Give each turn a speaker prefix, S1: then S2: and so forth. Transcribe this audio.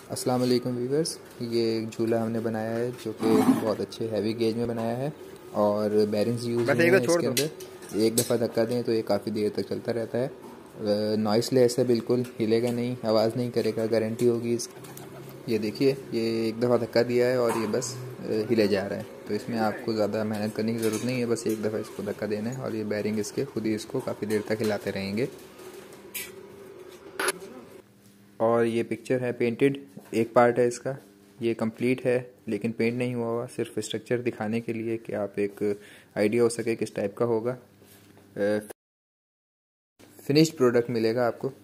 S1: अस्सलाम वालेकुम व्यूअर्स, ये एक झूला हमने बनाया है जो कि बहुत अच्छे हैवी गेज में बनाया है और बैरिंग्स यूज़ हुए हैं इसके अंदर। एक दफ़ा धक्का दें तो ये काफ़ी देर तक चलता रहता है। नॉइसलेस है, बिल्कुल हिलेगा नहीं, आवाज़ नहीं करेगा, गारंटी होगी इसकी। ये देखिए, ये एक दफ़ा धक्का दिया है और ये बस हिले जा रहा है। तो इसमें आपको ज़्यादा मेहनत करने की ज़रूरत नहीं है, बस एक दफ़ा इसको धक्का देना है और ये बैरिंग इसके खुद ही इसको काफ़ी देर तक हिलाते रहेंगे। और ये पिक्चर है पेंटेड, एक पार्ट है इसका, ये कंप्लीट है लेकिन पेंट नहीं हुआ हुआ, सिर्फ स्ट्रक्चर दिखाने के लिए कि आप एक आइडिया हो सके किस टाइप का होगा। फिनिश्ड प्रोडक्ट मिलेगा आपको।